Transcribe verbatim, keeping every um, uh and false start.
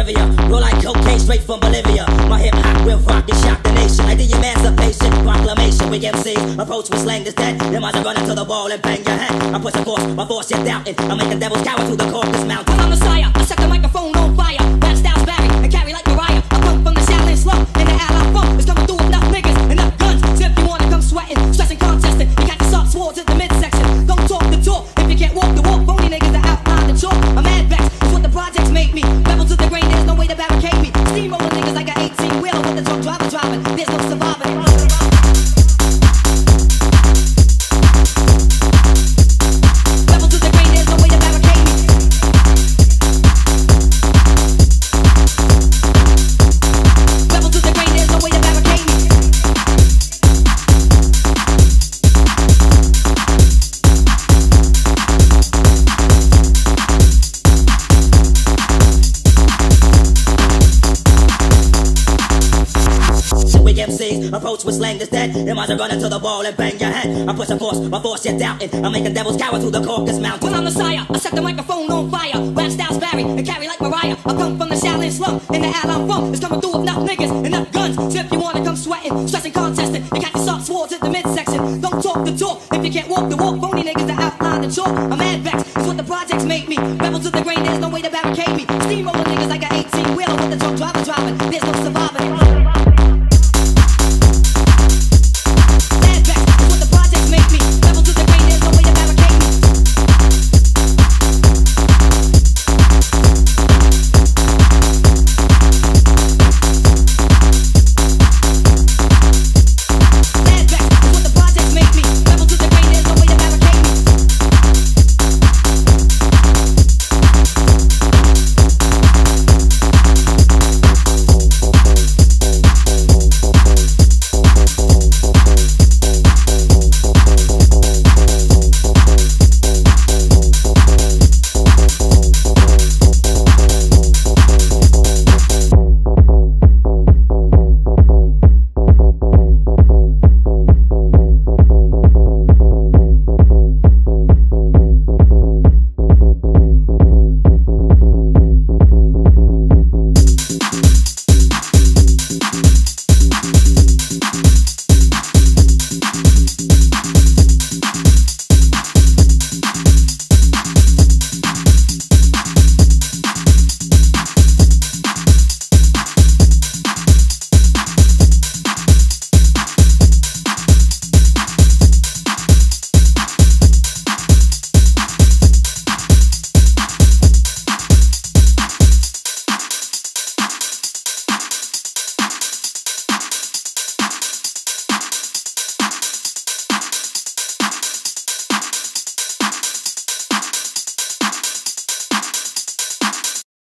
trivia. Roll like cocaine straight from Bolivia. My hip hop will rock and shock the nation. Like the Emancipation Proclamation. We M Cs approach with slang that's dead. Them eyes are running to the wall and bang your head. I push a force, my force you're doubting. I make the devil's cower to the Caucasus Mountain. I'm Messiah, I set the microphone on fire. Rap styles vary and carry like Mariah. I come from the Shaolin slum and the Ally funk is coming through with enough niggas, enough guns. So if you wanna come sweating, stressing, contesting, you got to start swords at the midsection. Don't talk the talk if you can't walk the walk. Phony niggas that outline the chalk. I'm mad vex, it's what the projects make me. Rebel to the grain, there's no way to barricade me. Steamroller niggas like an eighteen wheeler with the truck driver driving. There's no surviving. M Cs approach with slang that's dead. Them eyes are running to the wall and bang your head. I push a force, my force you're doubting. I make the devil's cower to the Caucasus Mountain. When I'm Messiah, I set the microphone on fire. Rap styles vary and carry like Mariah. I come from the Shaolin slum and the Ally funk is coming through with enough niggas, enough guns. So if you wanna come sweating, stressing, contesting, you got to start swords at the midsection. Don't talk the talk if you can't walk the walk. Phony niggas that outline the chalk. I'm mad vex, it's what the projects make me. Rebel to the grain, there's no way to barricade me. Steamroller niggas like an eighteen wheeler with the truck driver driving. There's no surviving.